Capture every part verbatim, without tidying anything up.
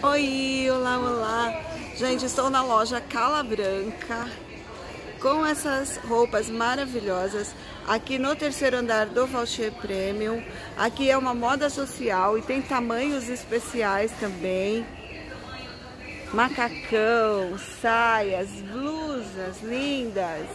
Oi, olá, olá. Gente, estou na loja Cala Branca com essas roupas maravilhosas aqui no terceiro andar do Vautier Premium. Aqui é uma moda social e tem tamanhos especiais também. Macacão, saias, blusas lindas.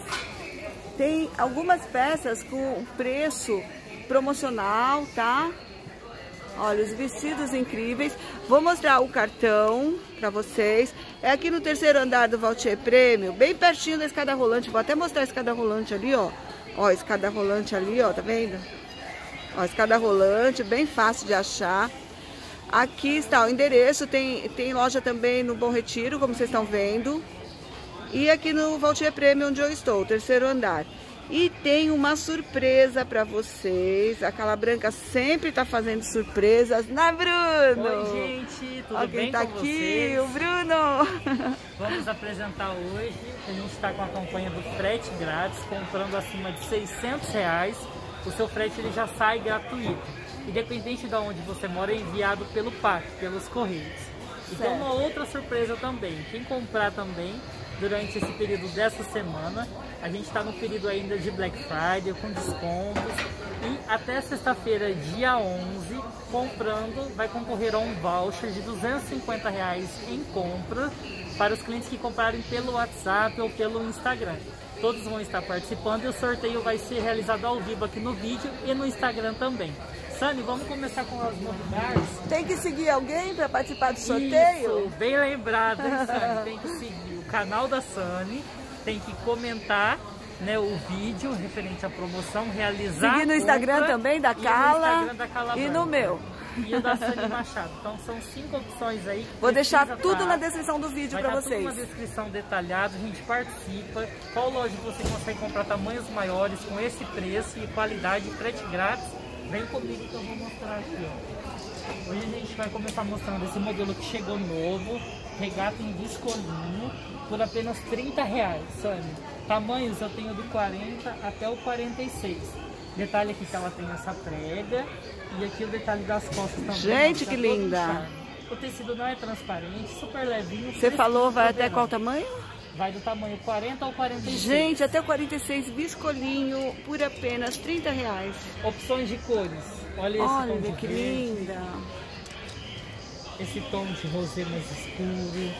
Tem algumas peças com preço promocional, tá? Olha, os vestidos incríveis. Vou mostrar o cartão para vocês. É aqui no terceiro andar do Vautier Premium, bem pertinho da escada rolante. Vou até mostrar a escada rolante ali, ó. Ó, a escada rolante ali, ó, tá vendo? Ó, a escada rolante, bem fácil de achar. Aqui está o endereço. Tem, tem loja também no Bom Retiro, como vocês estão vendo. E aqui no Vautier Premium, onde eu estou, terceiro andar. E tem uma surpresa para vocês. A Cala Branca sempre tá fazendo surpresas, né, Bruno? Oi, gente, tudo Alguém bem tá com aqui, vocês? o Bruno. Vamos apresentar hoje. A gente está com a campanha do frete grátis, comprando acima de seiscentos reais. O seu frete ele já sai gratuito. Independente de onde você mora, é enviado pelo P A C, pelos Correios. E tem uma outra surpresa também. Quem comprar também durante esse período dessa semana, a gente está no período ainda de Black Friday, com descontos. E até sexta-feira, dia onze, comprando, vai concorrer a um voucher de duzentos e cinquenta reais em compra para os clientes que comprarem pelo WhatsApp ou pelo Instagram. Todos vão estar participando e o sorteio vai ser realizado ao vivo aqui no vídeo e no Instagram também. Sani, vamos começar com as novidades. Tem que seguir alguém para participar do sorteio? Isso, bem lembrado, hein, Sani? Tem que seguir o canal da Sani, tem que comentar, né, o vídeo referente à promoção, realizar. Seguir no Instagram também da Cala, da Cala e no meu. E o da Sani Machado. Então são cinco opções aí. Vou deixar tudo tá, na descrição do vídeo para vocês. Vai tudo na descrição detalhada, a gente participa. Qual loja você consegue comprar tamanhos maiores com esse preço e qualidade, frete grátis? Vem comigo que eu vou mostrar aqui, ó. Hoje a gente vai começar mostrando esse modelo que chegou novo, regata em viscolinho, por apenas trinta reais, Sani. Tamanhos eu tenho do quarenta até o quarenta e seis. Detalhe aqui que ela tem essa prega e aqui o detalhe das costas também. Gente, que linda! O tecido não é transparente, super levinho. Você falou vai até qual tamanho? Vai do tamanho quarenta ao quarenta e seis. Gente, até o quarenta e seis, viscolinho, por apenas trinta reais. Opções de cores. Olha esse Olha, tom de que verde, linda. esse tom de rosé mais escuro.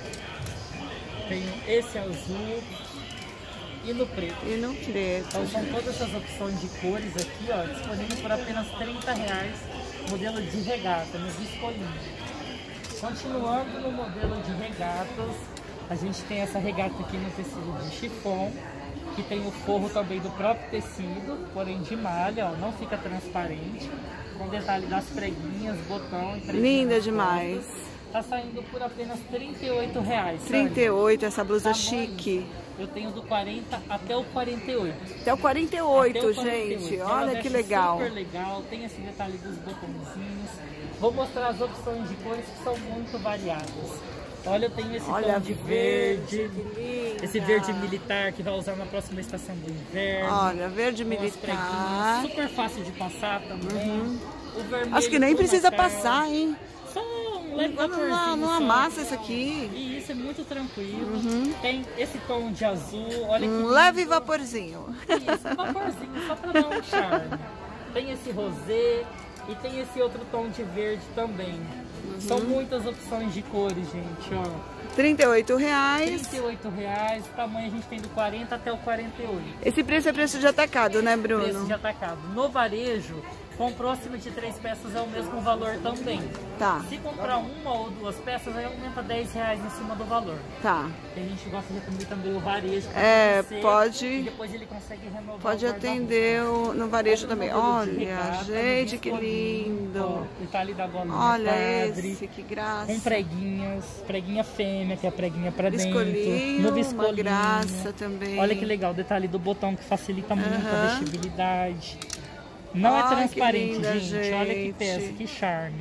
Tem esse azul e no preto. E no preto. Então são todas essas opções de cores aqui, ó, disponíveis por apenas trinta reais. Modelo de regata, no viscolinho. Continuando no modelo de regatas, a gente tem essa regata aqui no tecido de chiffon, que tem o forro também do próprio tecido, porém de malha, ó, não fica transparente, com detalhe das preguinhas, botão e preguinhas. Linda demais. Tá saindo por apenas trinta e oito reais. trinta e oito, essa blusa Tamanho, chique. Eu tenho do quarenta até o quarenta e oito. Até o quarenta e oito, Até o quarenta e oito. gente. Ela Olha veste que legal. super legal, tem esse detalhe dos botõezinhos. Vou mostrar as opções de cores que são muito variadas. Olha, eu tenho esse Olha, tom de verde, verde esse verde militar que vai usar na próxima estação do inverno. Olha, verde com as militar. preguinhas, super fácil de passar também. Uhum. O vermelho Acho que nem com precisa marcado. passar, hein? Só um leve Não, vaporzinho. não, não só. amassa isso aqui. E isso é muito tranquilo. Uhum. Tem esse tom de azul, olha que Um lindo. leve vaporzinho. Isso, um vaporzinho, só pra dar um charme. Tem esse rosé e tem esse outro tom de verde também. Uhum. São muitas opções de cores, gente, ó. trinta e oito reais. trinta e oito reais, o tamanho a gente tem do quarenta até o quarenta e oito. Esse preço é preço de atacado, né, Bruno? Preço de atacado. No varejo, comprou acima de três peças é o mesmo valor também. Tá, Se comprar uma ou duas peças, aí aumenta dez reais em cima do valor. tá. A gente gosta de atender também o varejo. pra É, conhecer, pode- E depois ele consegue renovar Pode o guarda-roupa. atender o- no varejo Outro também. modelo de Olha, regata, gente, que viscolinho, lindo. ó, detalhe da golinha Olha padre, esse, que graça. com preguinhas, preguinha fêmea, que é a preguinha pra dentro. Viscolinho, No uma viscolinho. graça também. Olha que legal, o detalhe do botão que facilita muito Aham. a vestibilidade. Não Ai, é que transparente, linda, gente. Olha que gente. peça, que charme, ó.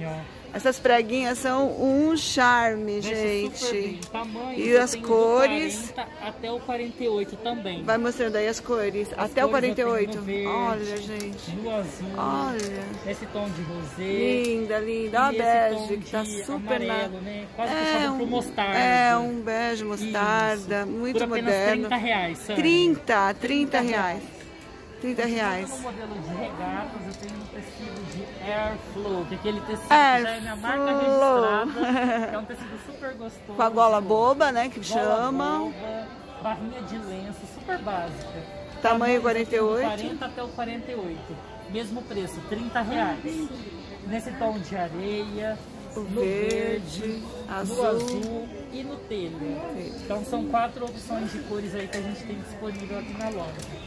Essas preguinhas são um charme, Veste gente. super bem. Tamanho, e as cores? Do quarenta até o quarenta e oito também. Vai mostrando aí as cores. As até cores o quarenta e oito. no verde, Olha, gente. no azul. Olha. Esse tom de rosé. Linda, linda. Olha a bege, que tá super amarelo, na... né? Quase é puxado um, pro mostarda. É, um bege mostarda. Isso. Muito Por apenas moderno. trinta reais, Sânia. trinta, trinta reais. trinta reais. No modelo de regatas, eu tenho um tecido de Airflow, que é aquele tecido Air que já é minha marca Flow. registrada. É um tecido super gostoso. Com a gola boba, né, que Gola chama. boba, barrinha de lenço, super básica. Tamanho quarenta e oito. Do quarenta até o quarenta e oito. Mesmo preço, trinta reais. Nesse tom de areia, O no verde, verde, azul. no azul e no telha. Então são quatro opções de cores aí que a gente tem disponível aqui na loja.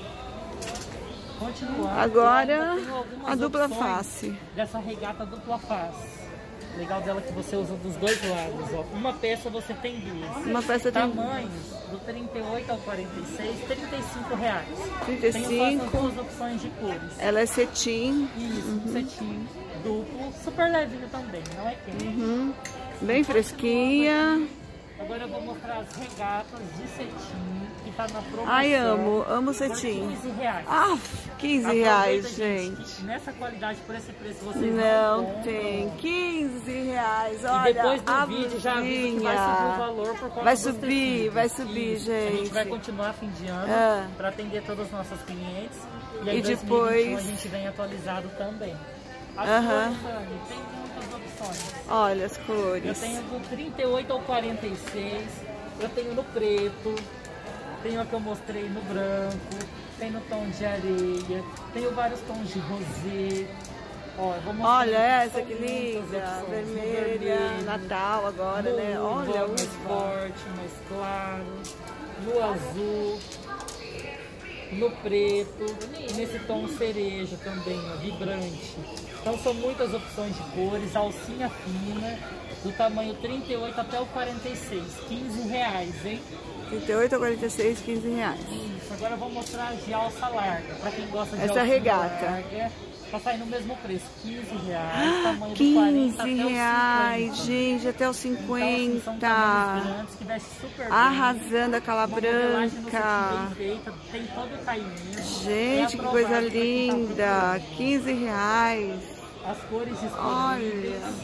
Continuar, agora a dupla face. Dessa regata dupla face. Legal dela que você usa dos dois lados, ó. Uma peça você tem duas. Uma peça tem Tamanhos do trinta e oito ao quarenta e seis, trinta e cinco reais. trinta e cinco. Tem essas duas opções de cores. Ela é cetim. Isso, uhum. um cetim duplo, super levinho também, não é quente. Uhum. Bem fresquinha. Agora eu vou mostrar as regatas de cetim, que tá na promoção. Ai, amo, amo cetim. quinze reais. Ah, quinze reais, Aproveita, gente. Que nessa qualidade, por esse preço, vocês não, não tem. quinze reais, olha. E depois do a vídeo já aviso que vai subir o valor por conta Vai dos subir, tecidos. vai subir, Isso. gente. A gente vai continuar fim de ano Ah. para atender todos os nossos clientes. E aí, E em dois mil e vinte e um, depois- a gente vem atualizado também. As Aham. cores, Dani, tem muitas opções. Olha as Eu cores. tenho do trinta e oito ao quarenta e seis, eu tenho no preto, tenho a que eu mostrei no branco, tem no tom de areia, tenho vários tons de rosé. Ó, eu vou mostrar Olha aqui, essa são que muitas linda, opções. No vermelha, vermelho, Natal agora, no né? Olha, uva, mais uva. forte, mais claro, no azul, no preto, e nesse tom cereja também, ó, vibrante. Então são muitas opções de cores, alcinha fina, do tamanho trinta e oito até o quarenta e seis, quinze reais, hein? trinta e oito a quarenta e seis, quinze reais. Isso, agora eu vou mostrar as de alça larga, para quem gosta de Essa alça regata. larga. Tá saindo o mesmo preço, quinze reais, tamanho do quarenta quinze até o reais, cinquenta. gente, até os Então, assim, são cinquenta. tamanhos grandes que veste super bem. Arrasando aquela Uma modelagem no branca. cetim bem feita, tem todo o caimento. Gente, É que coisa aprovado pra quem tá linda. procurando. quinze reais. As cores disponíveis. Olha.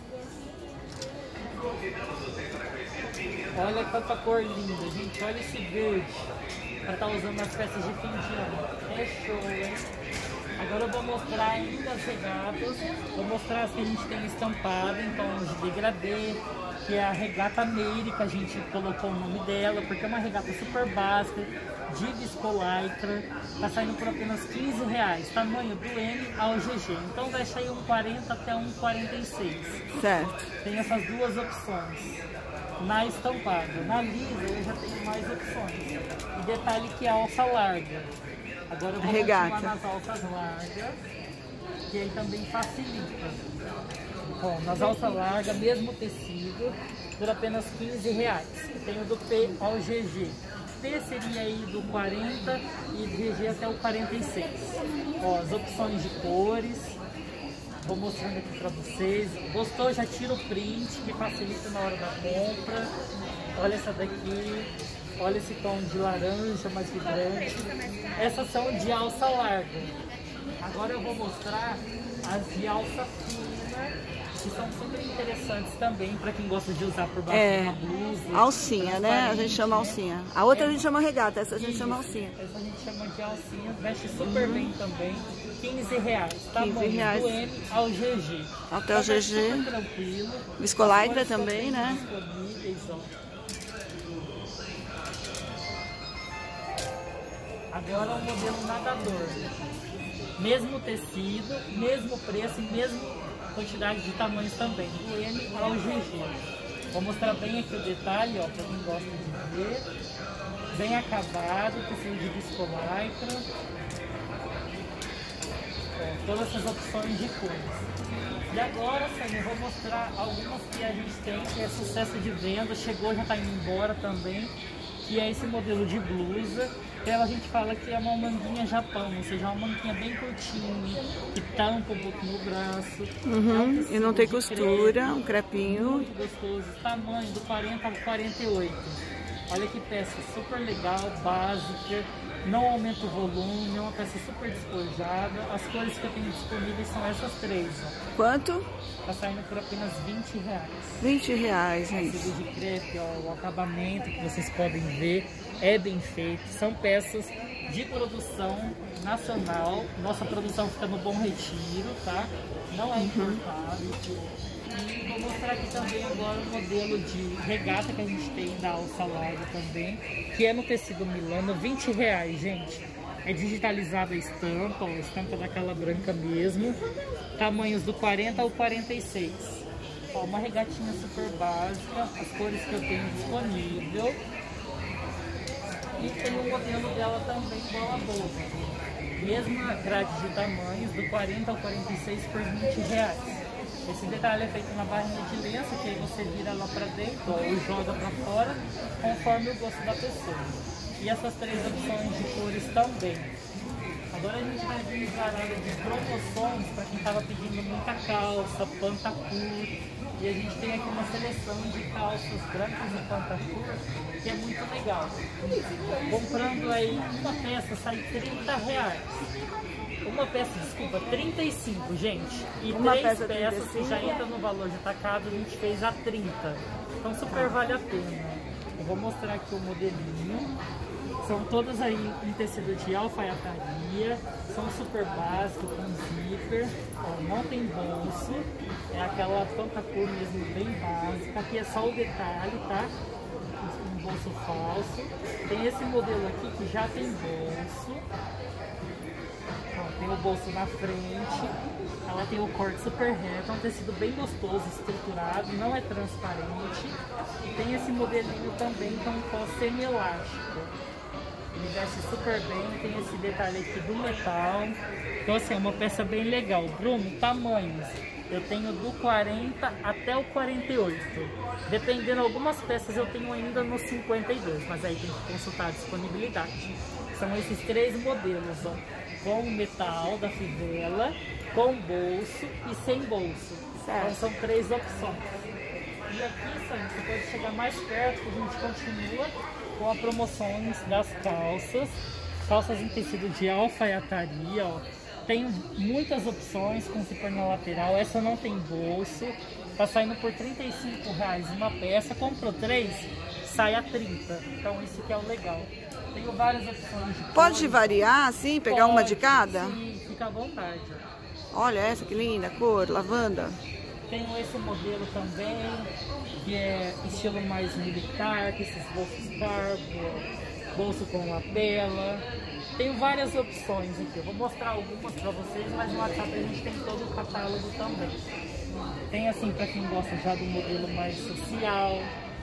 Olha quanta cor linda, gente. Olha esse verde. Pra estar usando nas festas de fim de ano. É show, hein? Agora eu vou mostrar ainda as regatas. Vou mostrar as que a gente tem estampado em tons de degradê, que é a regata Meire, que a gente colocou o nome dela, porque é uma regata super básica, de viscolaicra. Tá saindo por apenas quinze reais. Tamanho do M ao G G. Então vai sair um quarenta até um quarenta e seis. Certo. Tem essas duas opções. Na estampada, na lisa eu já tenho mais opções. E detalhe que é alça larga. Agora eu vou Regata. continuar nas alças largas, que aí também facilita. Bom, nas alças largas, mesmo tecido, por apenas quinze reais. Tenho do P ao G G. P seria aí do quarenta e G G até o quarenta e seis. Ó, as opções de cores. Vou mostrando aqui pra vocês. Gostou? Já tira o print, que facilita na hora da compra. Olha essa daqui. Olha esse tom de laranja mais vibrante. Essas são de alça larga. Agora eu vou mostrar as de alça fina, que são super interessantes também para quem gosta de usar por baixo É, de uma blusa. alcinha, né? A gente chama alcinha. A outra a gente chama regata, essa a gente Isso, chama alcinha. Essa a gente chama de alcinha, veste super bem também. quinze reais, tamanho reais. do M ao G G. Até o Então, G G. super tranquilo. Viscolaicra As cores também, são né? disponíveis, ó. Agora o modelo nadador. Mesmo tecido, mesmo preço e mesma quantidade de tamanhos também. Do M ao G G. Vou mostrar bem aqui o detalhe, ó, para quem gosta de ver. Bem acabado, tecido de viscolaicra. Ó, todas essas opções de cores. E agora, Sânia, eu vou mostrar algumas que a gente tem, que é sucesso de venda, chegou, já está indo embora também, que é esse modelo de blusa, Ela a gente fala que é uma manguinha Japão, ou seja, uma manguinha bem curtinha, que tampa um pouquinho o braço. Uhum. É um E não tem de costura, crepe, um crepinho. muito gostoso. Tamanho do quarenta ao quarenta e oito. Olha que peça super legal, básica, não aumenta o volume, é uma peça super despojada. As cores que eu tenho disponíveis são essas três. Ó. Quanto? Tá saindo por apenas vinte reais. vinte reais, gente. Tecido de crepe, ó, o acabamento que vocês podem ver é bem feito. São peças de produção nacional. Nossa produção fica no Bom Retiro, tá? Não é importado. E vou mostrar aqui também agora o modelo de regata que a gente tem da Alça Larga também, que é no tecido Milano, vinte reais, gente. É digitalizada a estampa, ó, a estampa daquela branca mesmo. Tamanhos do quarenta ao quarenta e seis. Ó, uma regatinha super básica, as cores que eu tenho disponível. E tem o modelo dela também igual a bolsa. Mesma grade de tamanhos, do quarenta ao quarenta e seis por vinte reais. Esse detalhe é feito na barrinha de lenço, que aí você vira lá pra dentro, ó, ou joga pra fora, conforme o gosto da pessoa. E essas três opções de cores também. Agora a gente vai vir para a área de promoções, para quem estava pedindo muita calça, pantacur. E a gente tem aqui uma seleção de calças brancas e pantacur, que é muito legal. Comprando aí uma peça sai trinta reais. Uma peça, desculpa, trinta e cinco, gente. E uma três peça peças que já entra no valor de atacado, a gente fez a trinta. Então super vale a pena. Eu vou mostrar aqui o modelinho. São todas aí em tecido de alfaiataria. São super básicos, com zíper. Ó, não tem bolso. É aquela pantacur mesmo, bem básica. Aqui é só o detalhe, tá? Um bolso falso. Tem esse modelo aqui que já tem bolso. Ó, tem o bolso na frente, ela tem o corte super reto, é um tecido bem gostoso, estruturado, não é transparente. E tem esse modelinho também com um pó semi-elástico. Ele veste super bem, tem esse detalhe aqui do metal. Então assim, é uma peça bem legal. Bruno, tamanhos. Eu tenho do quarenta até o quarenta e oito. Dependendo, algumas peças eu tenho ainda no cinquenta e dois, mas aí tem que consultar a disponibilidade. São esses três modelos, ó, com metal da fivela, com bolso e sem bolso. Então são três opções. E aqui, Sandra, você pode chegar mais perto, que a gente continua com as promoções das calças. Calças em tecido de alfaiataria, ó. Tem muitas opções com zíper na lateral. Essa não tem bolso. Tá saindo por trinta e cinco reais uma peça. Comprou três, sai a trinta. Então isso que é o legal. Tenho várias opções de Pode cores. variar assim? Pegar Pode, uma de cada? Sim, fica à vontade. Olha essa que linda, cor, lavanda. Tenho esse modelo também, que é estilo mais militar, com esses bolsos cargo, bolso com lapela. Tenho várias opções aqui. Eu vou mostrar algumas para vocês, mas no WhatsApp a gente tem todo o catálogo também. Tem assim para quem gosta já do modelo mais social.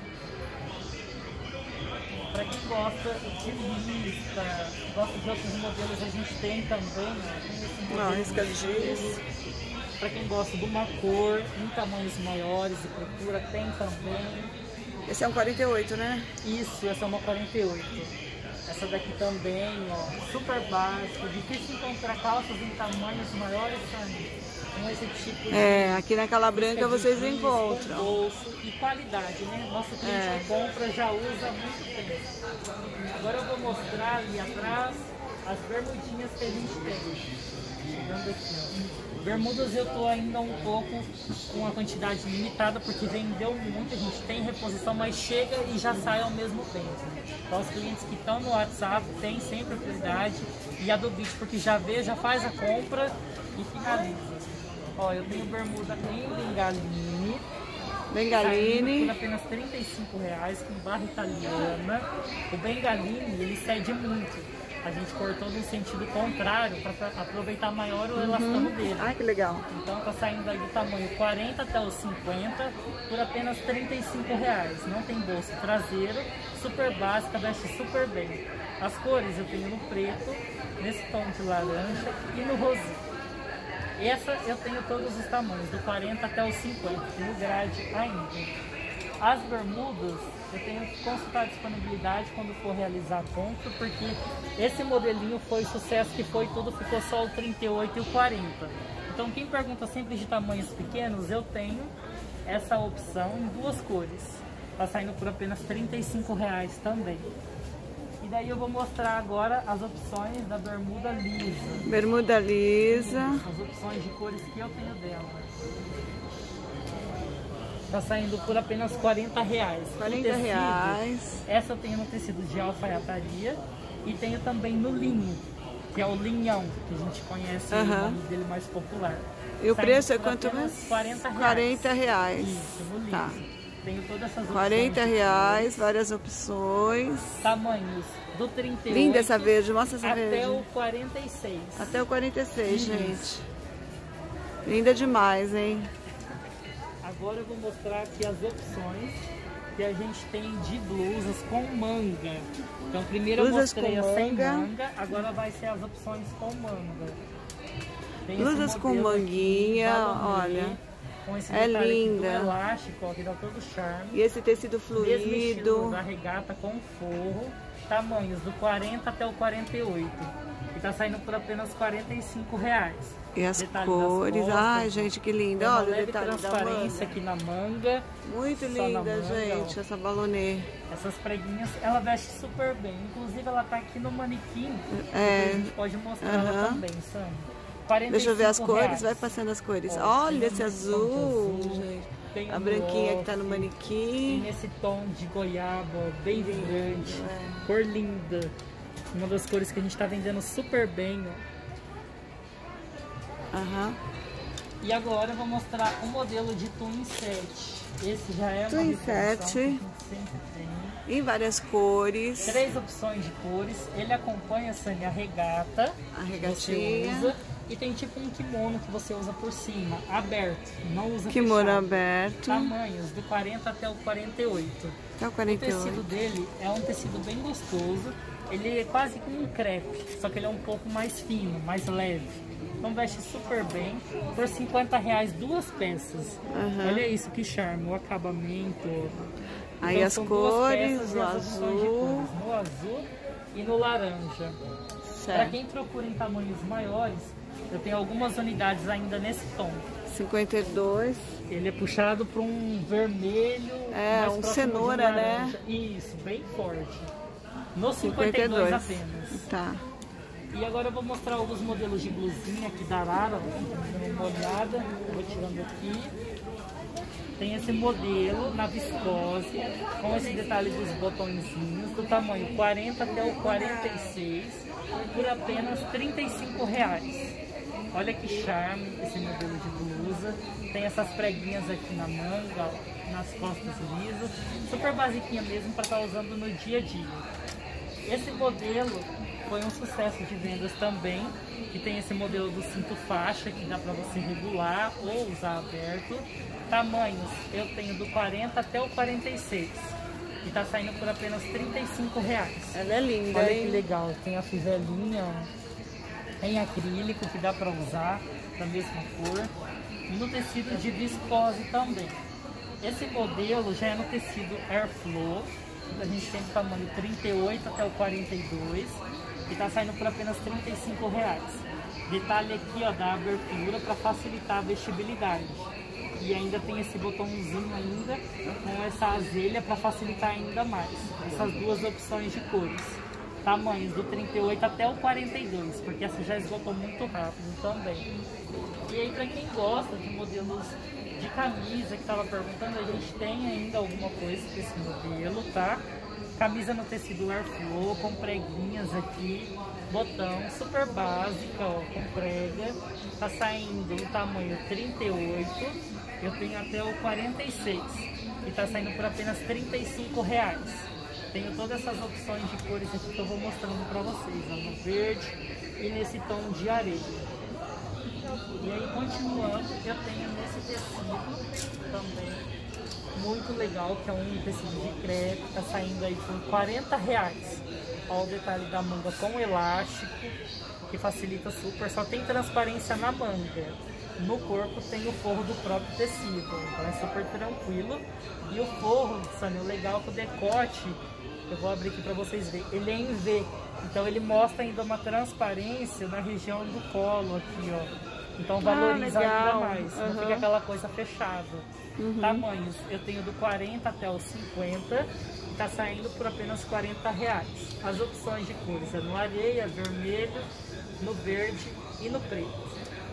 Para quem gosta de lista, gosta de outros modelos, a gente tem também. Não, risca giz. Para quem gosta de uma cor, em tamanhos maiores e procura, tem também. Esse é um quarenta e oito, né? Isso, essa é uma quarenta e oito. Essa daqui também, ó, super básico, difícil encontrar calças em tamanhos maiores, sabe? Com esse tipo de... É, aqui naquela branca vocês jeans, encontram. com bolso e qualidade, né? Nosso cliente É. que compra já usa há muito tempo. Agora eu vou mostrar ali atrás as bermudinhas que a gente tem. Chegando aqui, ó. Bermudas eu tô ainda um pouco com a quantidade limitada, porque vendeu muito, a gente tem reposição, mas chega e já sai ao mesmo tempo. Então os clientes que estão no WhatsApp têm sempre a prioridade, e a do vídeo, porque já vê, já faz a compra e finaliza. Ó, eu tenho bermuda em bengaline, Bengaline. por apenas trinta e cinco reais, com barra italiana. O bengaline, ele cede muito. A gente cortou no sentido contrário para aproveitar maior o elastano Uhum. dele. Ai, que legal. Então tá saindo aí do tamanho quarenta até os cinquenta por apenas trinta e cinco reais. Não tem bolso traseiro, super básica, veste super bem. As cores eu tenho no preto, nesse tom de laranja e no rosinho. Essa eu tenho todos os tamanhos, do quarenta até os cinquenta, tenho grade ainda. As bermudas, eu tenho que consultar a disponibilidade quando for realizar a compra, porque esse modelinho foi sucesso, que foi tudo, ficou só o trinta e oito e o quarenta. Então quem pergunta sempre de tamanhos pequenos, eu tenho essa opção em duas cores. Tá saindo por apenas trinta e cinco reais também. E daí eu vou mostrar agora as opções da bermuda lisa. Bermuda lisa. As opções de cores que eu tenho dela. Tá saindo por apenas quarenta reais. quarenta reais. Essa eu tenho no tecido de alfaiataria e tenho também no linho, que é o linhão, que a gente conhece, uhum. O nome dele mais popular. E o preço é quanto mesmo? quarenta reais. quarenta reais. Isso, no linho. Tá. Tenho todas essas opções. quarenta reais, várias opções. Tamanhos do trinta e oito. Linda essa verde, mostra essa até verde. Até o quarenta e seis. Até o quarenta e seis, Isso. gente. Linda demais, hein? Agora eu vou mostrar aqui as opções que a gente tem de blusas com manga. Então primeiro blusas eu mostrei com a sem manga. manga, agora vai ser as opções com manga. Tem blusas com manguinha, aqui, olha. Com esse é linda. Do elástico, ó, que dá todo charme. E esse tecido fluido. Mesmo estilo da regata com forro. Tamanhos do quarenta até o quarenta e oito. E tá saindo por apenas quarenta e cinco reais. E as detalhe cores, costas, ai gente, que linda. Olha o leve detalhe da transparência manga. aqui na manga. Muito linda, manga, gente, ó. Essa balonê. Essas preguinhas, ela veste super bem. Inclusive ela tá aqui no manequim. É. A gente pode mostrar uhum. ela também, Sam. Deixa eu ver as cores, reais. Vai passando as cores. Ó, olha esse azul, azul, gente. Tem a um branquinha off, que tá no manequim. E nesse tom de goiaba, bem vibrante. É. Cor linda. Uma das cores que a gente tá vendendo super bem, ó. Aham. Uhum. E agora eu vou mostrar o modelo de Twin sete. Esse já é Twin uma sete. que a gente sempre tem. Em várias cores. Três opções de cores. Ele acompanha, Sânia, a regata. A regatinha. Você usa. E tem tipo um kimono que você usa por cima, aberto. Não usa kimono fechado. aberto. Tamanhos do quarenta até o quarenta e oito. Até o quarenta e oito. O tecido dele é um tecido bem gostoso. Ele é quase como um crepe, só que ele é um pouco mais fino, mais leve. Então veste super bem. Por cinquenta reais, duas peças. Uhum. Olha isso, que charme, o acabamento. Aí então, as são cores, duas peças no azul. no azul e no laranja. Para quem procura em tamanhos maiores, eu tenho algumas unidades ainda nesse tom. cinquenta e dois. Ele é puxado para um vermelho. É, um cenoura, né? Isso, bem forte. No cinquenta e dois apenas. Tá. E agora eu vou mostrar alguns modelos de blusinha aqui da Arara. Dando uma olhada. Eu vou tirando aqui. Tem esse modelo na viscose, com esse detalhe dos botõezinhos, do tamanho quarenta até o quarenta e seis, por apenas trinta e cinco reais. Olha que charme esse modelo de blusa. Tem essas preguinhas aqui na manga, nas costas lisas. Super basiquinha mesmo para estar usando no dia a dia. Esse modelo foi um sucesso de vendas também. Que tem esse modelo do cinto faixa, que dá para você regular ou usar aberto. Tamanhos, eu tenho do quarenta até o quarenta e seis. E tá saindo por apenas trinta e cinco reais. Ela é linda, olha hein? Que legal. Tem a fivelinha em acrílico que dá para usar da mesma cor. E no tecido de viscose também. Esse modelo já é no tecido Airflow. A gente tem do tamanho trinta e oito até o quarenta e dois. E tá saindo por apenas trinta e cinco reais. Detalhe aqui, ó, da abertura para facilitar a vestibilidade. E ainda tem esse botãozinho ainda com essa azelha para facilitar ainda mais. Essas duas opções de cores. Tamanhos do trinta e oito até o quarenta e dois, porque essa já esgotou muito rápido também. E aí, para quem gosta de modelos de camisa, que estava perguntando, a gente tem ainda alguma coisa desse modelo, tá? Camisa no tecido Airflow, com preguinhas aqui, botão, super básica, ó, com prega. Tá saindo no tamanho trinta e oito, eu tenho até o quarenta e seis. E tá saindo por apenas trinta e cinco reais. Tenho todas essas opções de cores aqui que eu vou mostrando para vocês, ó, no verde e nesse tom de areia. E aí, continuando, eu tenho nesse tecido também, muito legal, que é um tecido de crepe, tá saindo aí por quarenta reais. Olha o detalhe da manga com elástico, que facilita super, só tem transparência na manga. no corpo tem o forro do próprio tecido, então é super tranquilo. E o forro, Sônia, o legal é que o decote, eu vou abrir aqui para vocês verem, ele é em V, então ele mostra ainda uma transparência na região do colo aqui, ó. Então valoriza ah, ainda mais, uhum. não fica aquela coisa fechada. Uhum. Tamanhos, eu tenho do quarenta até os cinquenta, e tá saindo por apenas quarenta reais. As opções de cores é no areia, vermelho, no verde e no preto.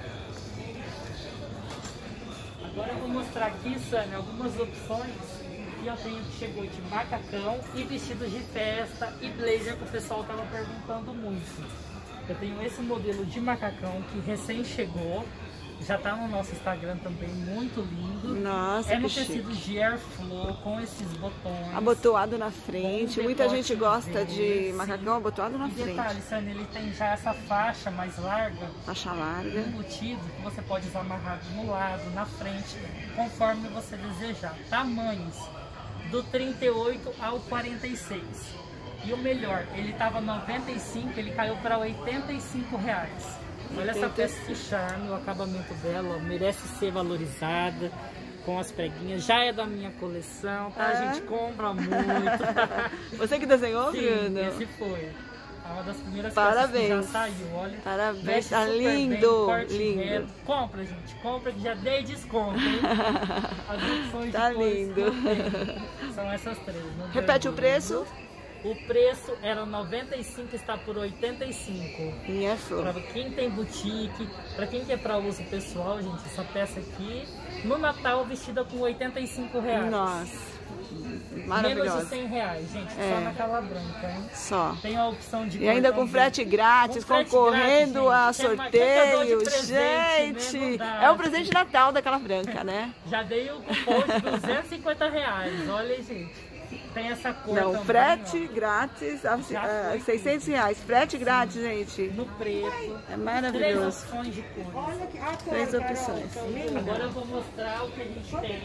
Agora eu vou mostrar aqui, Sânia, algumas opções que eu tenho que chegou de macacão e vestidos de festa e blazer que o pessoal tava perguntando muito. Eu tenho esse modelo de macacão que recém chegou, já tá no nosso Instagram também, muito lindo. Nossa, é no que tecido chique. de airflow, com esses botões. Abotoado na frente, muita gente gosta verde, de macacão abotoado na e frente. detalhe, Sânia, ele tem já essa faixa mais larga, faixa larga, embutido, que você pode usar amarrado no lado, na frente, conforme você desejar. Tamanhos do trinta e oito ao quarenta e seis. E o melhor, ele estava noventa e cinco, ele caiu para oitenta e cinco reais. Olha essa peça que charme, o acabamento dela, ó, merece ser valorizada com as preguinhas. Já é da minha coleção, tá? É? A gente compra muito. Você que desenhou, Sim, Bruno? esse foi. É uma das primeiras Parabéns. peças que já saiu, olha. Parabéns, Tá tá lindo, bem, lindo. Reto. Compra, gente, compra que já dei desconto, hein? As opções Tá de cores lindo. que eu tenho são essas três. No Repete o vermelho. preço? O preço era noventa e cinco, está por oitenta e cinco. E é flor. Para quem tem boutique, para quem quer para uso pessoal, gente, essa peça aqui, no Natal vestida com oitenta e cinco reais. Nossa, Menos maravilhosa. de cem reais, gente, É. só naquela branca, hein? Só. Tem a opção de E ainda cor com também. frete grátis, Com frete concorrendo grátis, a gente. Quer- quer dar de sorteio. presente, né? Não Gente, dá. é o presente de Natal daquela branca, né? Já dei o cupom de duzentos e cinquenta reais, olha aí, gente. Tem essa cor Não, também, frete ó, grátis, a- Já a- foi. seiscentos reais. Frete grátis, gente. no preto. É Três maravilhoso. opções de cores. Três opções. Agora eu vou mostrar o que a gente tem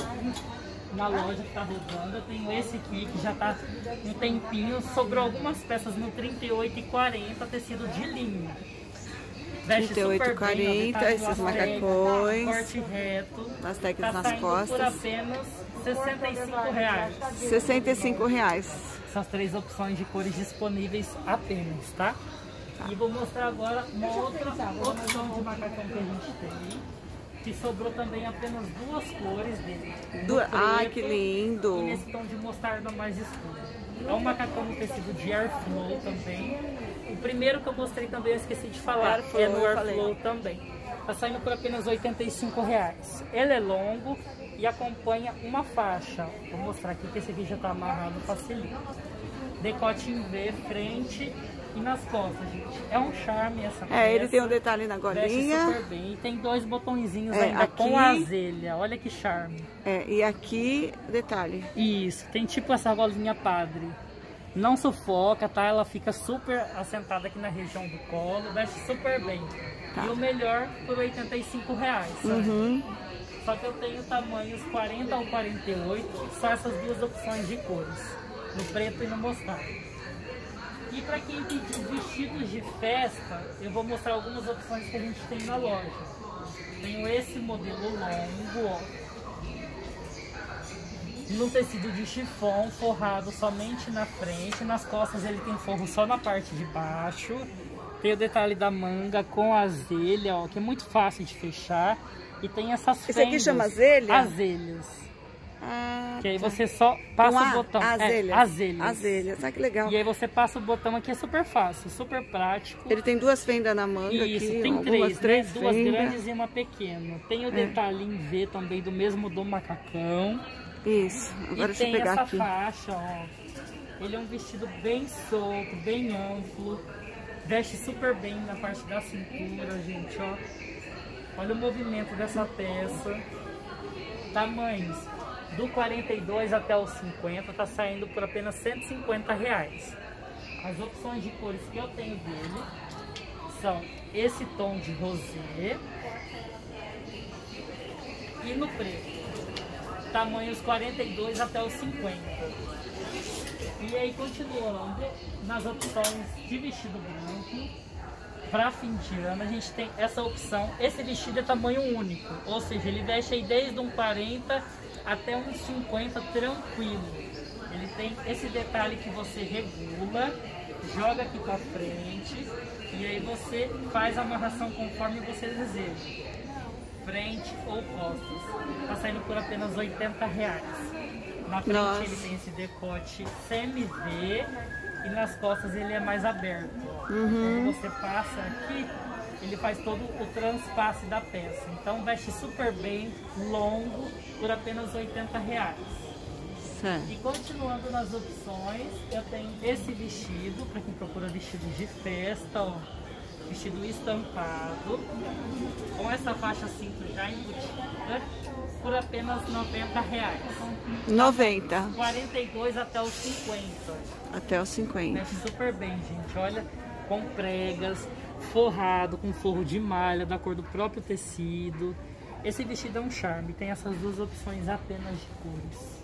na loja que tá rodando. Eu tenho esse aqui que já tá um tempinho. Sobrou algumas peças no trinta e oito e quarenta, tecido de linho. Veste trinta e oito, super bem, ó, quarenta, detalhe esses lastex, macacões. corte reto. Lastex Tá nas saindo por costas. apenas sessenta e cinco reais. sessenta e cinco reais. Essas três opções de cores disponíveis apenas, tá? E vou mostrar agora uma outra opção de macacão que a gente tem, que sobrou também apenas duas cores dele. Du- no Ai, preto que E lindo. nesse tom de mostarda mais escuro. É um macacão no tecido de airflow também. O primeiro que eu mostrei também eu esqueci de falar, Airflow, é no eu airflow falei. também. Tá saindo por apenas oitenta e cinco reais. Ele é longo e acompanha uma faixa. Vou mostrar aqui que esse aqui já tá amarrado, facilita. Decote em V, frente e nas costas, gente. É um charme essa peça. É, ele tem um detalhe na Veste golinha. super bem. E tem dois botõezinhos É, ainda aqui- com azelha. Olha que charme. É, e aqui, detalhe. Isso, tem tipo essa golinha padre. Não sufoca, tá? Ela fica super assentada aqui na região do colo. Veste super bem. Tá. E o melhor por oitenta e cinco reais. sabe? Uhum. Só que eu tenho tamanhos quarenta ao quarenta e oito. Só essas duas opções de cores. No preto e no mostarda. E para quem pediu vestidos de festa, eu vou mostrar algumas opções que a gente tem na loja. Tenho esse modelo longo, ó, no tecido de chifon, forrado somente na frente. Nas costas ele tem forro só na parte de baixo. Tem o detalhe da manga com azelha, ó, que é muito fácil de fechar. E tem essas Esse aqui fendas, chama azelha? azelhas. Ah, Que aí você só passa com a- o botão. azelhas. É, azelhas. Azelhas, sabe que legal. E aí você passa o botão aqui, é super fácil, super prático. Ele tem duas fendas na manga Isso, aqui, tem algumas três, três né? Duas fendas. grandes e uma pequena. Tem o detalhe em V também, do mesmo do macacão. Isso, agora E deixa eu tem pegar essa aqui. faixa, ó. Ele é um vestido bem solto, bem amplo. Veste super bem na parte da cintura, gente, ó. Olha o movimento dessa peça. Tamanhos do quarenta e dois até os cinquenta, tá saindo por apenas cento e cinquenta reais. As opções de cores que eu tenho dele são esse tom de rosé e no preto. Tamanhos quarenta e dois até os cinquenta. E aí continuando nas opções de vestido branco, Para fim de ano, a gente tem essa opção. Esse vestido é tamanho único, ou seja, ele veste aí desde um quarenta até um cinquenta tranquilo. Ele tem esse detalhe que você regula, joga aqui para frente e aí você faz a amarração conforme você deseja, frente ou costas. Tá saindo por apenas oitenta reais. Na frente Nossa. Ele tem esse decote semi-V e nas costas ele é mais aberto. Uhum. Quando você passa aqui, ele faz todo o transpasse da peça. Então veste super bem, longo, por apenas oitenta reais. Certo. E continuando nas opções, eu tenho esse vestido, para quem procura vestido de festa, ó, vestido estampado, com essa faixa cinto já embutida, por apenas noventa reais. noventa. quarenta e dois até os cinquenta. Até os cinquenta. Veste super bem, gente. Olha, com pregas, forrado, com forro de malha, da cor do próprio tecido. Esse vestido é um charme, tem essas duas opções apenas de cores.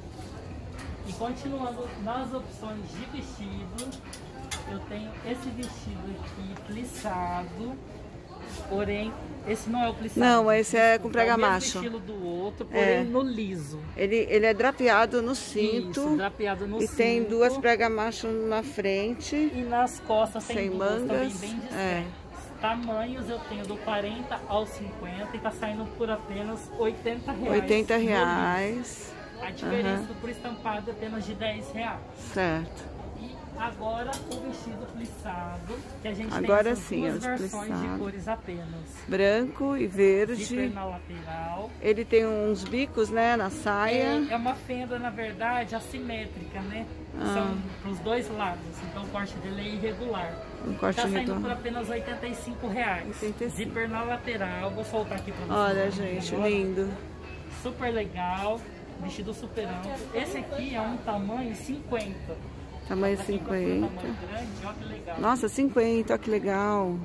E continuando nas opções de vestido, eu tenho esse vestido aqui plissado, porém esse não é o plissado. Não, esse é com prega macho. É o mesmo estilo do outro, porém é. no liso. Ele, ele é drapeado no cinto. Isso, drapeado no e cinto. E tem duas prega macho na frente. E nas costas tem sem duas mangas. também bem discretas. É. Tamanhos eu tenho do quarenta ao cinquenta e tá saindo por apenas oitenta reais. oitenta reais. A diferença uhum. por estampado é apenas de dez reais. Certo. E agora o vestido plissado, que a gente agora tem essas sim, duas versões plissado. de cores apenas. Branco e verde. Zíper na lateral. Ele tem uns bicos, né, na saia. É, é uma fenda, na verdade, assimétrica, né? Ah. São para os dois lados, então o corte dele é irregular. Um corte tá saindo irregular. por apenas oitenta e cinco reais. oitenta e cinco. Zíper na lateral, vou soltar aqui para vocês. Olha, gente, agora. Lindo. Super legal. Vestido super amplo. Esse aqui é um tamanho cinquenta. Tamanho cinquenta. Tamanho grande, olha que legal. Nossa, cinquenta, olha que legal.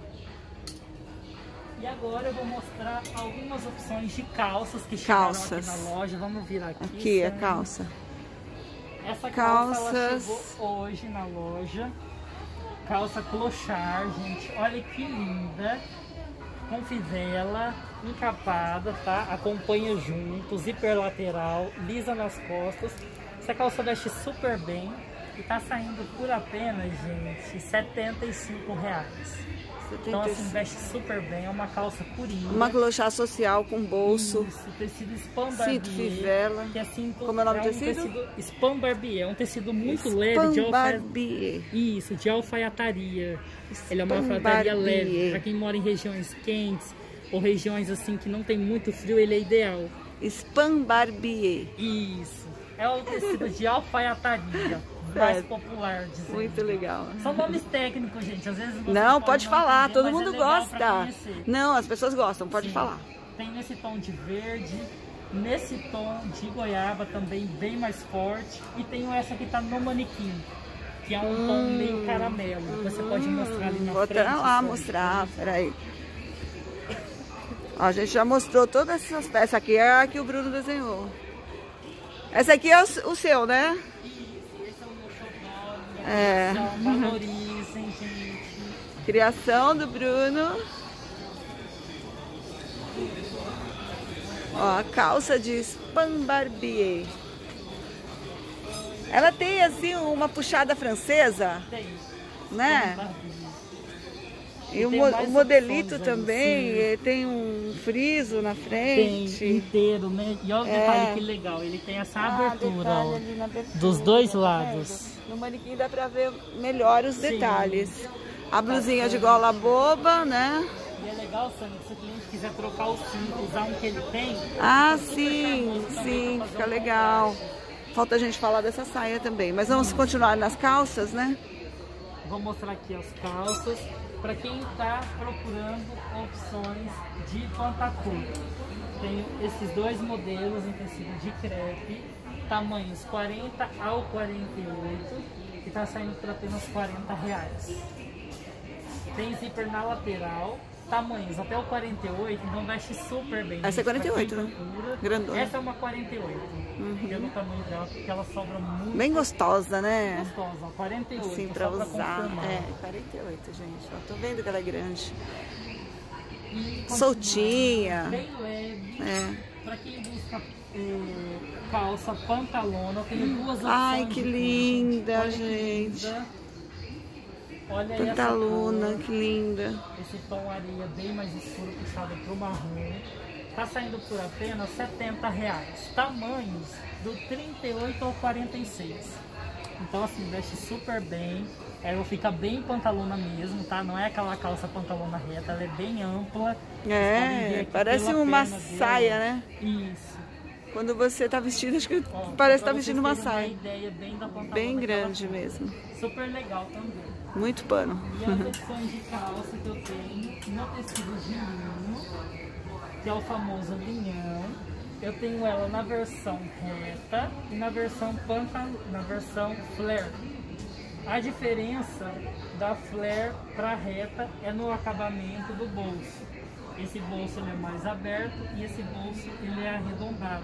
E agora eu vou mostrar algumas opções de calças que chegaram calças. aqui na loja. Vamos virar aqui. Aqui é calça. Essa calça calça ela chegou hoje na loja. Calça clochard, gente. Olha que linda. Com fivela, encapada, tá? Acompanha junto, zíper lateral, lisa nas costas. Essa calça veste super bem e tá saindo por apenas, gente, setenta e cinco reais. setenta e cinco. Então assim, veste super bem, é uma calça purinha. Uma clochard social com bolso. Isso, tecido spam barbier. Cinto fivela. Que é cinto, como é o nome é do um tecido? tecido? Spam barbier, é um tecido muito spam leve de alfaiataria. barbier. Isso, de alfaiataria. Spam Ele é uma alfaiataria barbier. leve. Para quem mora em regiões quentes ou regiões assim que não tem muito frio, ele é ideal. Spam barbier. Isso. É o tecido de alfaiataria. Mais popular, dizendo. Muito legal. São nomes técnicos, gente. Às vezes você não, pode não falar, entender, todo mundo é gosta. Não, as pessoas gostam, pode Sim. falar. Tem nesse tom de verde, nesse tom de goiaba também bem mais forte. E tem essa que tá no manequim, que é um hum, tom meio caramelo. Hum, você pode mostrar ali na vou frente. Vou lá mostrar, peraí. Ó, a gente já mostrou todas essas peças. Essa aqui é a que o Bruno desenhou. Essa aqui é o, o seu, né? É. Valorizem, gente. Criação do Bruno. Ó, a calça de spam barbier. Ela tem assim uma puxada francesa, tem, né? E, e o, o modelito também, assim. Tem um friso na frente. Tem inteiro, né? E olha o é. detalhe que legal, ele tem essa ah, abertura, ó, abertura, dos dois lados. No manequim dá pra ver melhor os Sim. detalhes. A blusinha de gola boba, né? E é legal, Sandra, se o cliente quiser trocar o cinto, usar um que ele tem. Ah, sim, sim, fica legal. Falta a gente falar dessa saia também. Mas vamos continuar nas calças, né? Vou mostrar aqui as calças. Para quem está procurando opções de pantacur. Tenho esses dois modelos em tecido de crepe, tamanhos quarenta ao quarenta e oito, que está saindo por apenas quarenta reais. Tem zíper na lateral, tamanhos até o quarenta e oito, então veste super bem. Essa é quarenta e oito, né? Grandona. Essa é uma quarenta e oito, uhum. Pelo tamanho dela, porque ela sobra muito. Bem gostosa, né? Gostosa, quarenta e oito. Sim, pra usar. Pra é, quarenta e oito, gente. Eu tô vendo que ela é grande. E soltinha. Bem leve. É. Pra quem busca eh, calça, pantalona, eu tenho duas opções. Ai, que linda, gente. Linda. Olha pantalona, essa cor, que linda. Esse tom areia bem mais escuro, puxado pro marrom. Tá saindo por apenas setenta reais. Tamanhos do trinta e oito ao quarenta e seis. Então assim, veste super bem. Ela fica bem pantalona mesmo, tá? Não é aquela calça pantalona reta, ela é bem ampla. É, parece uma saia, né? Isso. Quando você tá vestido, acho que Ó, parece estar tá vestindo uma saia. Uma ideia bem da pantalona. Bem grande mesmo. Super legal também. Muito pano. E as opções de calça que eu tenho no tecido de linho, que é o famoso linhão. Eu tenho ela na versão reta e na versão pantalona, na versão flare. A diferença da flare para reta é no acabamento do bolso. Esse bolso ele é mais aberto e esse bolso ele é arredondado.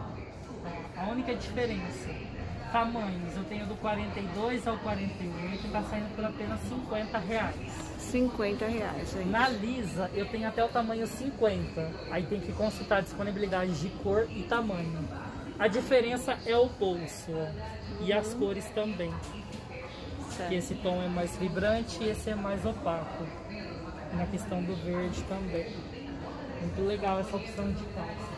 Então, a única diferença, tamanhos, eu tenho do quarenta e dois ao quarenta e oito, está saindo por apenas cinquenta reais. cinquenta reais, gente. Na lisa eu tenho até o tamanho cinquenta, aí tem que consultar a disponibilidade de cor e tamanho. A diferença é o bolso, ó, e as cores também. Que esse tom é mais vibrante e esse é mais opaco. Na questão do verde também. Muito legal essa opção de calça.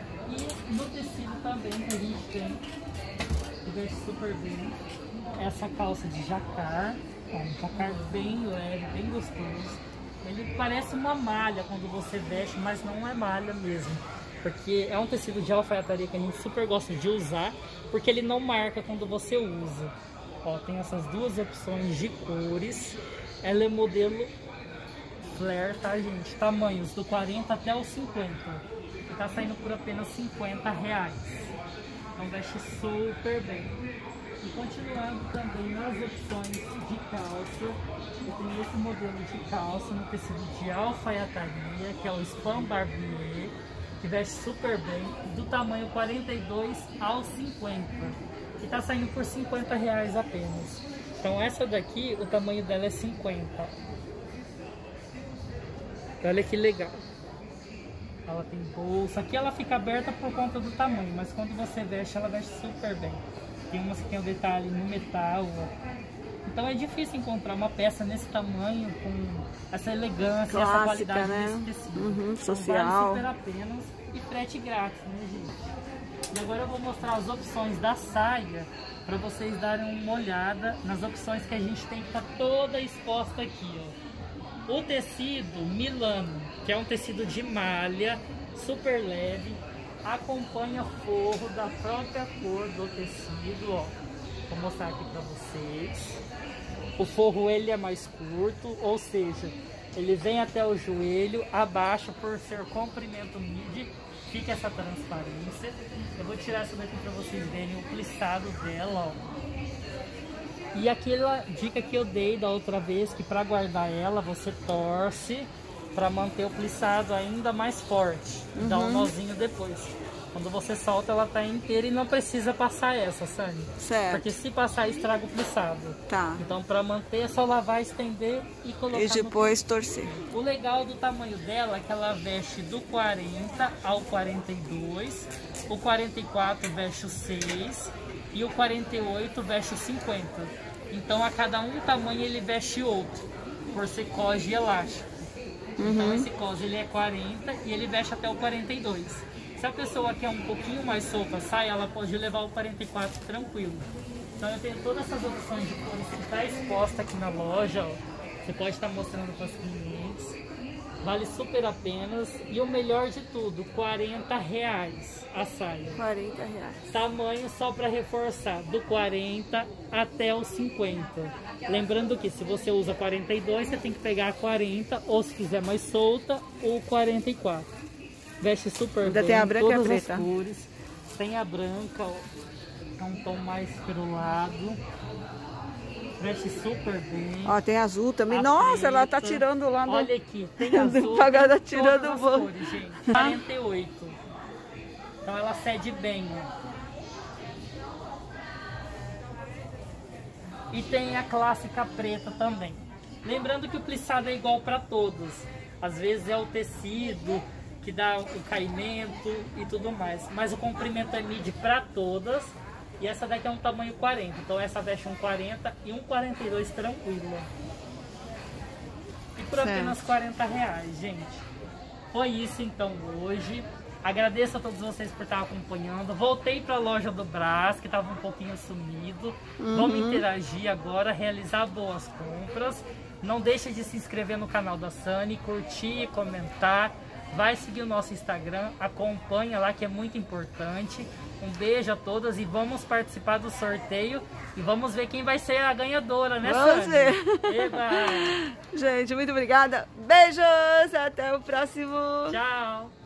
E no tecido também que a gente tem, que veste super bem, essa calça de jacar. Ó, um jacar bem leve, bem gostoso. Ele parece uma malha quando você veste, mas não é malha mesmo. Porque é um tecido de alfaiataria que a gente super gosta de usar, porque ele não marca quando você usa. Ó, tem essas duas opções de cores. Ela é modelo flare, tá, gente? Tamanhos do quarenta até o cinquenta. E tá saindo por apenas cinquenta reais. Então veste super bem. E continuando também nas opções de calça, eu tenho esse modelo de calça no tecido de alfaiataria, que é o Spam Barbier, que veste super bem, do tamanho quarenta e dois ao cinquenta. E tá saindo por cinquenta reais apenas. Então essa daqui, o tamanho dela é cinquenta. Olha que legal. Ela tem bolsa. Aqui ela fica aberta por conta do tamanho, mas quando você veste, ela veste super bem. Tem umas que tem o detalhe no metal. Então é difícil encontrar uma peça nesse tamanho, com essa elegância, clássica, essa qualidade, né? Desse tecido. Uhum, então, social. Vale super apenas e frete grátis, né, gente? E agora eu vou mostrar as opções da saia para vocês darem uma olhada nas opções que a gente tem que estar tá toda exposta aqui, ó. O tecido Milano, que é um tecido de malha, super leve, acompanha forro da própria cor do tecido, ó. Vou mostrar aqui para vocês. O forro ele é mais curto, ou seja, ele vem até o joelho, abaixo por ser comprimento midi. Fica essa transparência. Eu vou tirar essa daqui para vocês verem o plissado dela, ó. E aquela dica que eu dei da outra vez, que para guardar ela você torce para manter o plissado ainda mais forte. Uhum. E dá um nozinho depois. Quando você solta, ela tá inteira e não precisa passar essa, Sani. Certo. Porque se passar, estraga o plissado. Tá. Então, para manter, é só lavar, estender e colocar. E depois no... torcer. O legal do tamanho dela é que ela veste do quarenta ao quarenta e dois, o quarenta e quatro veste o seis e o quarenta e oito veste o cinquenta. Então, a cada um tamanho ele veste outro, por ser cos e elástico. Uhum. Então, esse cos ele é quarenta e ele veste até o quarenta e dois. Se a pessoa quer um pouquinho mais solta a saia, ela pode levar o quarenta e quatro tranquilo. Então eu tenho todas essas opções de cores que está exposta aqui na loja, ó. Você pode estar mostrando para os clientes. Vale super a pena. E o melhor de tudo, quarenta reais a saia. quarenta reais. Tamanho só para reforçar, do quarenta até o cinquenta. Lembrando que se você usa quarenta e dois, você tem que pegar a quarenta, ou se quiser mais solta, o quarenta e quatro. Veste super Ainda bem, tem a branca todas e a preta. as cores. Tem a branca, ó, é um tom mais perolado. Veste super bem. Ó, tem azul também. A Nossa, preta. ela tá tirando lá no... Olha aqui, tem azul. Pagada tem tirando todas o as voo. cores, gente. quarenta e oito. Então ela cede bem, ó. E tem a clássica preta também. Lembrando que o plissado é igual para todos. Às vezes é o tecido que dá o caimento e tudo mais. Mas o comprimento é midi para todas. E essa daqui é um tamanho quarenta. Então essa veste um quarenta e um quarenta e dois tranquilo. E por Certo. apenas quarenta reais, gente. Foi isso então hoje. Agradeço a todos vocês por estar acompanhando. Voltei para a loja do Brás, que estava um pouquinho sumido. Uhum. Vamos interagir agora, realizar boas compras. Não deixe de se inscrever no canal da Sunny, curtir, comentar. Vai seguir o nosso Instagram, acompanha lá que é muito importante. Um beijo a todas e vamos participar do sorteio. E vamos ver quem vai ser a ganhadora, né, Vamos Sunny? ver. Eba! Gente, muito obrigada. Beijos, até o próximo. Tchau!